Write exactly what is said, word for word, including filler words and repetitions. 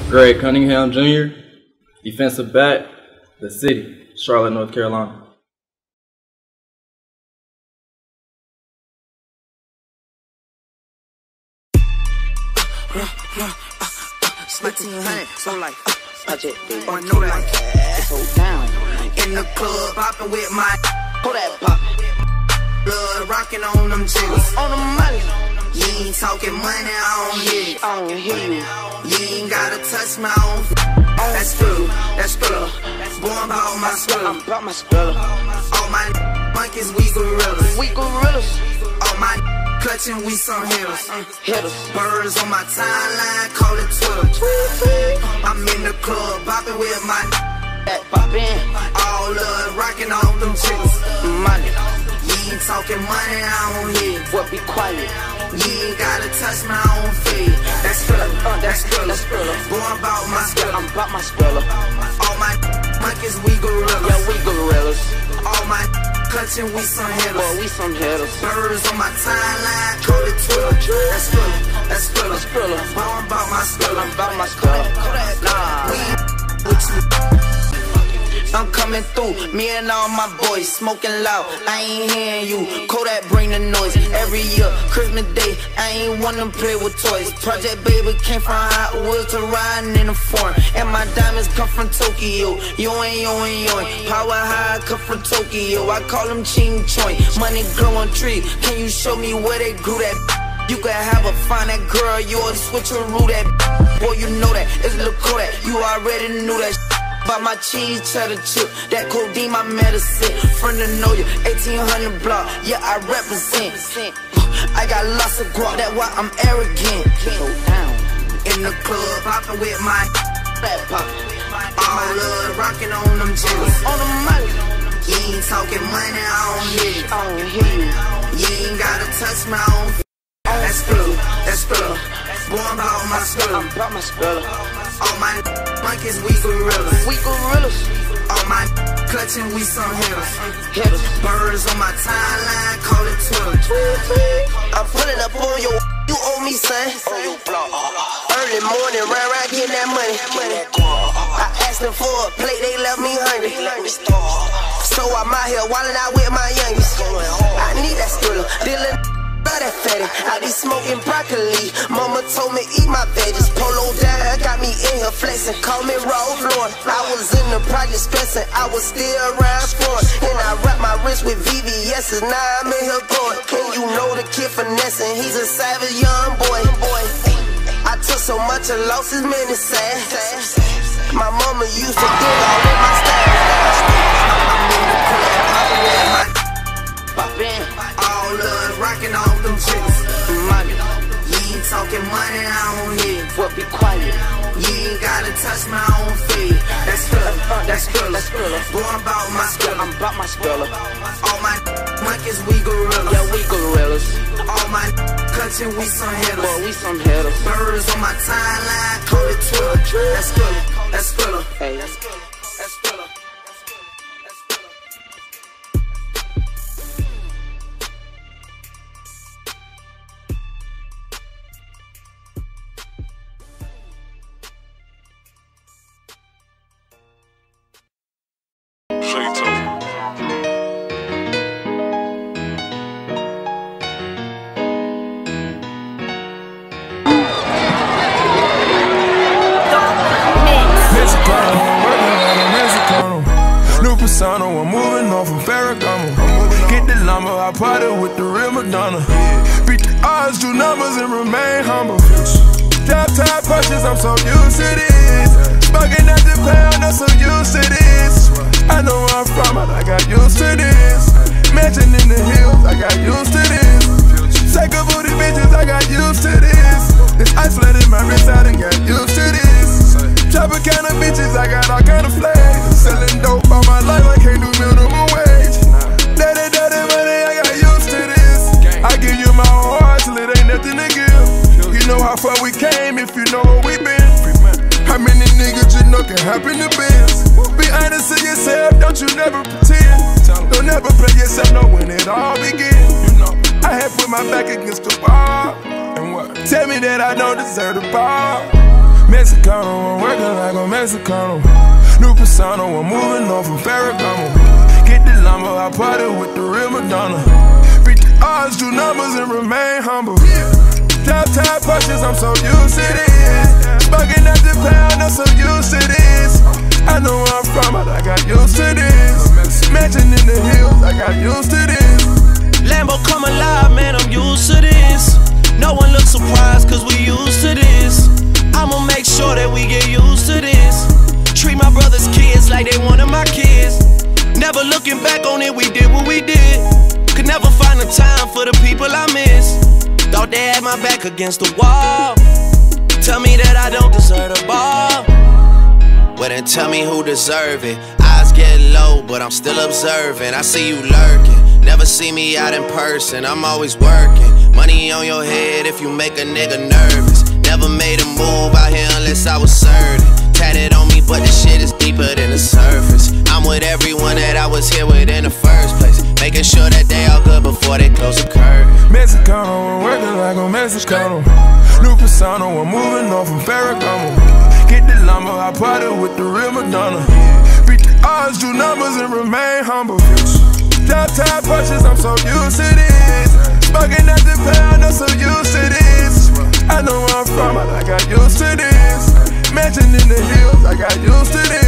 Greg Cunningham, Junior, defensive back, The City, Charlotte, North Carolina. So like, project, baby. I know that. It's so down. In the club, popping with my. Hold that pop. Blood rocking on them jiggers. On the money. You ain't talking money, I don't hear you. I don't hear you. You ain't gotta touch my own. That's true, that's true. Boy, I'm about my spiller. I'm about my spiller. All my monkeys, we gorillas. We gorillas. All my clutching, we some hitters. Hitters. Birds on my timeline, call it Twitter. I'm in the club, popping with my. That poppin'. All love, rocking on them chicks. Money. You ain't talking money, I don't hear. What, be quiet. You ain't gotta touch my own feet. That's Thriller, uh, that's Thriller. Boy, I'm about my spiller. I'm about my spiller. All my monkeys, we gorillas. Yeah, we gorillas. All my clutching, we some hitters. Boy, we some hitters. Birds on my timeline, call it Twitter. That's Thriller, that's Thriller. That's Thriller. Boy, I'm about my spiller. I'm about my spiller. Nah, we with you. I'm coming through, me and all my boys smoking loud, I ain't hearing you. Kodak bring the noise, every year, Christmas Day, I ain't wanna play with toys. Project Baby came from Hot Wheels to riding in a foreign, and my diamonds come from Tokyo. Yo ain't yo ain't yo ain't, power high come from Tokyo. I call them Ching Choing, money growing tree. Can you show me where they grew that? You could have a fine that girl, you a switcheroo that. Boy, you know that, it's Lil Kodak, you already knew that. By my cheese, cheddar chip, that codeine, my medicine. Friend to know you, eighteen hundred block, yeah, I represent. I got lots of guap, that's why I'm arrogant. In the club, poppin' with my fat pop. All love, rockin' on them jiggers. On the money. You ain't talking money, I don't hear you. I don't hear you. You ain't gotta touch my own. That's Thriller, that's Thriller. Boy, I'm about my spiller. I'm about my spiller. All my monkeys, we gorillas. We gorillas. All my clutching, we some hitters. Hitters. Birds on my timeline, call it Twitter. I'm pulling up on your, you owe me, son. On your block. Early morning, round round getting that money. I asked them for a plate, they left me hungry. So I'm out here wildin' out with my youngest. I need that Thriller. Dealing that fatty, I be smoking broccoli. Mama told me eat my veggies. Polo down, got me in here flexing. Call me Rolls Royce. I was in the project stressing. I was still around sport. And I wrap my wrist with V V S's. Now I'm in here going. Can you know the kid finessing? He's a savage young boy. Boy, I took so much and lost his many sad. My mama used to dig all in my style. I'm in the club, poppin' with my poppin'. All love, rockin' all them chicks. Money. You ain't talking money, I don't hear. What, be quiet. You ain't gotta touch my own feet. That's Thriller, uh, that's Thriller. Boy, I'm about my spiller. I'm about my spiller. All my monkeys, we gorillas. Yeah, we gorillas. All my clutching, we some hitters. Boy, we some hitters. Birds on my timeline, call it Twitter. That's Thriller, that's Thriller. Hey, that's Thriller, that's Thriller. I'm moving on from Ferragamo. Get the llama, I party with the real Madonna. Beat the odds, do numbers and remain humble. Top top punches, I'm so used to this. Bugging at the pound, I'm so used to this. I know where I'm from, but I got used to this. Mansion in the hills, I got used to this. Take a booty bitches, I got used to this. This ice flooded my wrist, I done got used to this. Chopper kind of bitches, I got all kind of flags. Selling dope all my life, I can't do minimum wage. Daddy, daddy, money, I got used to this. I give you my whole heart till it ain't nothing to give. You know how far we came if you know where we been. How many niggas you know can happen to biz? Be honest to yourself, don't you never pretend. Don't ever play yourself, know when it all begins. I had put my back against the wall. And what? Tell me that I don't deserve the ball. Mexicano, I'm working like a Mexicano. New persona, I'm moving on from Ferragamo. Get the llama, I party with the real Madonna. Beat the odds, do numbers and remain humble. Top top punches, I'm so used to this. Bugging at the pound, I'm so used to this. I know where I'm from, but I got used to this. Mansion in the hills, I got used to this. Lambo come alive, man, I'm used to this. No one looks surprised, cause we used to this. I'ma make sure that we get used to this. Treat my brother's kids like they one of my kids. Never looking back on it, we did what we did. Could never find the time for the people I miss. Thought they had my back against the wall. Tell me that I don't deserve the ball. Well then tell me who deserve it. Eyes get low, but I'm still observing. I see you lurking. Never see me out in person, I'm always working. Money on your head if you make a nigga nervous. Never made a move out here unless I was certain. Tatted on me, but the shit is deeper than the surface. I'm with everyone that I was here with in the first place, making sure that they all good before they close the curtain. Mexicano, I'm working like a Mexicano. New persona, I'm moving on from Ferragamo. Get the llama, I party with the real Madonna. Beat the odds, do numbers and remain humble. Top top punches, I'm so used to this. Bugging at the pound, I'm so used to this. I know where I'm from, but I got used to this. Mansion in the hills, I got used to this.